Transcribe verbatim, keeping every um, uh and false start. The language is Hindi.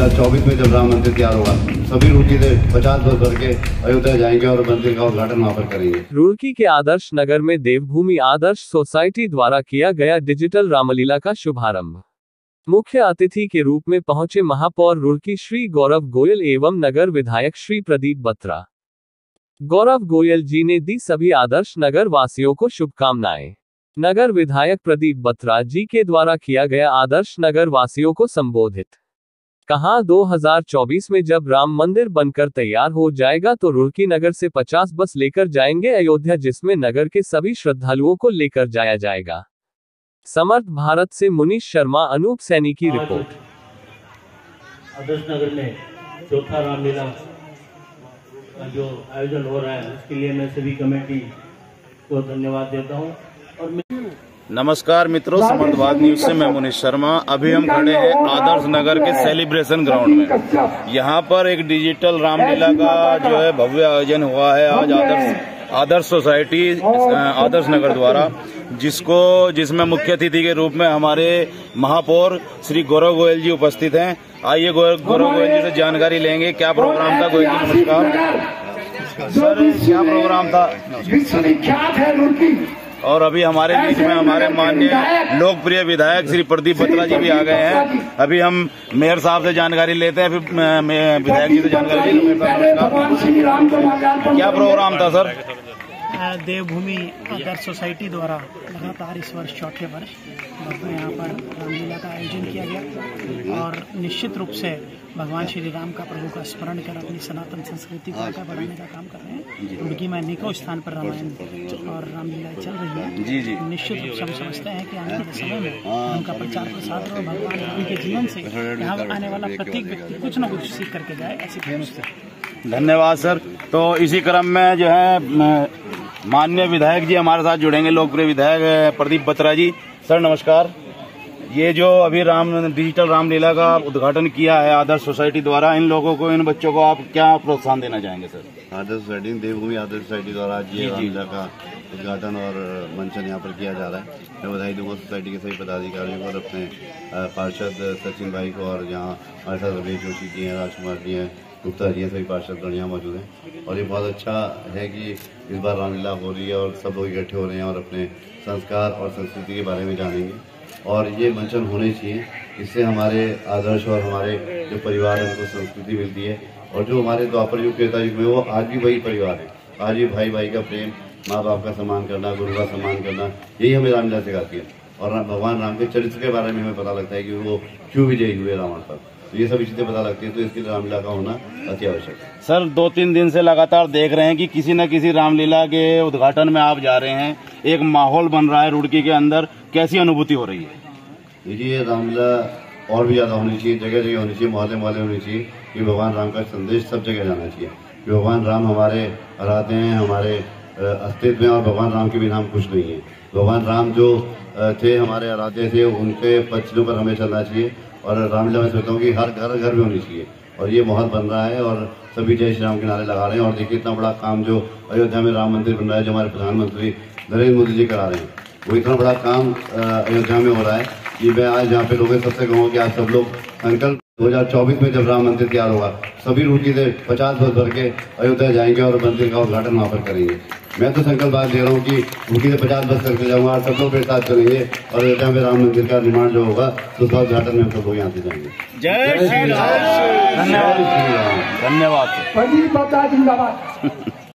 हज़ार चौबीस में जब राम मंदिर तैयार होगा, सभी रुड़की से पचास बस भर के अयोध्या जाएंगे और मंदिर का उद्घाटन वहां पर करेंगे। रुड़की के आदर्श नगर में देवभूमि आदर्श सोसाइटी द्वारा किया गया डिजिटल रामलीला का शुभारंभ। मुख्य अतिथि के रूप में पहुंचे महापौर रुड़की श्री गौरव गोयल एवं नगर विधायक श्री प्रदीप बत्रा। गौरव गोयल जी ने दी सभी आदर्श नगर वासियों को शुभकामनाएं। नगर विधायक प्रदीप बत्रा जी के द्वारा किया गया आदर्श नगर वासियों को संबोधित। कहा दो हज़ार चौबीस में जब राम मंदिर बनकर तैयार हो जाएगा तो रुड़की नगर से पचास बस लेकर जाएंगे अयोध्या, जिसमें नगर के सभी श्रद्धालुओं को लेकर जाया जाएगा। समर्थ भारत से मुनीश शर्मा, अनूप सैनी की रिपोर्ट। आदर्श नगर में चौथा रामलीला जो आयोजन हो रहा है उसके लिए मैं सभी कमेटी को धन्यवाद देता हूं। और नमस्कार मित्रों, समर्थवाद न्यूज से मैं मुनीश शर्मा। अभी हम खड़े हैं आदर्श नगर के सेलिब्रेशन ग्राउंड में। यहाँ पर एक डिजिटल रामलीला का जो है भव्य आयोजन हुआ है आज आदर्श आदर्श सोसाइटी आदर्श नगर द्वारा, जिसको जिसमें मुख्य अतिथि के रूप में हमारे महापौर श्री गौरव गोयल जी उपस्थित हैं। आइए गौरव गोयल जी से जानकारी लेंगे क्या प्रोग्राम था। गोयल जी नमस्कार सर, क्या प्रोग्राम था? और अभी हमारे बीच में हमारे माननीय लोकप्रिय विधायक श्री प्रदीप बत्रा जी भी आ गए हैं। अभी हम मेयर साहब से जानकारी लेते हैं, फिर विधायक जी से जानकारी लेते हैं। क्या प्रोग्राम था सर? देवभूमि आदर्श सोसाइटी द्वारा लगातार इस वर्ष चौथे वर्ष यहाँ पर रामलीला का आयोजन किया गया और निश्चित रूप से भगवान श्री राम का प्रभु का स्मरण कर अपनी सनातन संस्कृति को आगे बढ़ाने का काम कर रहे हैं। रुड़की में अनेकों स्थान पर रामायण और रामलीला चल रही है। जी जी निश्चित रूप से हम समझते हैं कि आने वाले समय में उनका प्रचार प्रसार और भगवान राम के जीवन से यहाँ आने वाला प्रत्येक व्यक्ति कुछ न कुछ सीख करके जाए, ऐसी। धन्यवाद सर। तो इसी क्रम में जो है माननीय विधायक जी हमारे साथ जुड़ेंगे, लोकप्रिय विधायक प्रदीप बत्रा जी। सर नमस्कार। ये जो अभी राम डिजिटल रामलीला का उद्घाटन किया है आदर्श सोसाइटी द्वारा, इन लोगों को, इन बच्चों को आप क्या प्रोत्साहन देना चाहेंगे sir? Adarsh society Devbhoomi Adarsh society द्वारा आज ये रामलीला का उद्घाटन और मंचन यहाँ पर किया जा रहा है। मैं बधाई दूंगा सोसाइटी के सभी पदाधिकारियों को और अपने पार्षद सचिन भाई को, और यहाँ हमारे साथ रमेश जोशी जी हैं, राजकुमार जी हैं, गुप्ता जी हैं, सभी पार्षद यहाँ मौजूद हैं। और ये बहुत अच्छा है कि इस बार रामलीला हो रही है और सब लोग इकट्ठे हो रहे हैं और अपने संस्कार और संस्कृति के बारे में जानेंगे। और ये मंचन होने चाहिए, इससे हमारे आदर्श और हमारे जो परिवार है उनको संस्कृति मिलती है। और जो हमारे द्वापर युग त्रेता युग में वो आज भी वही परिवार है, आज भी भाई भाई का प्रेम, माँ बाप का सम्मान करना, गुरु का सम्मान करना, यही हमें रामलीला सिखाती है। और भगवान राम के चरित्र के बारे में हमें पता लगता है कि वो क्यों विजयी हुए रावण पर, तो ये सभी चीजें पता लगती है। तो इसके लिए रामलीला का होना अति आवश्यक है। सर दो तीन दिन से लगातार देख रहे हैं कि किसी न किसी रामलीला के उद्घाटन में आप जा रहे हैं, एक माहौल बन रहा है रुड़की के अंदर, कैसी अनुभूति हो रही है? देखिए, रामलीला और भी ज्यादा होनी चाहिए, जगह जगह होनी चाहिए, मोहल्ले मोहल्ले होनी चाहिए कि भगवान राम का संदेश सब जगह जाना चाहिए कि भगवान राम हमारे आराध्य हैं, हमारे अस्तित्व में, और भगवान राम के बिना हम कुछ नहीं है। भगवान राम जो थे हमारे आराध्य थे, उनके पक्षों पर हमें चलना चाहिए। और रामलीला में सोचता हूँ कि हर घर घर में होनी चाहिए। और ये माहौल बन रहा है और सभी जय श्री राम के नारे लगा रहे हैं। और देखिए इतना बड़ा काम जो अयोध्या में राम मंदिर बन रहा है, जो हमारे प्रधानमंत्री नरेंद्र मोदी जी करा रहे हैं, वो इतना बड़ा काम अयोध्या में हो रहा है कि मैं आज यहाँ पे लोगों सबसे कहूँ कि आज सब लोग संकल्प दो हज़ार चौबीस में जब राम मंदिर तैयार होगा, सभी रुड़की से पचास बस भर के अयोध्या जाएंगे और मंदिर का उद्घाटन वहाँ पर करेंगे। मैं तो संकल्प आज दे रहा हूँ कि रुड़की से पचास बस करके जाऊँगा और सब लोग मेरे साथ चलेंगे और अयोध्या में राम मंदिर का निर्माण जो होगा तो उसका उद्घाटन में हम सब लोग यहाँ से जाएंगे। जय श्री राम। धन्यवाद। धन्यवाद।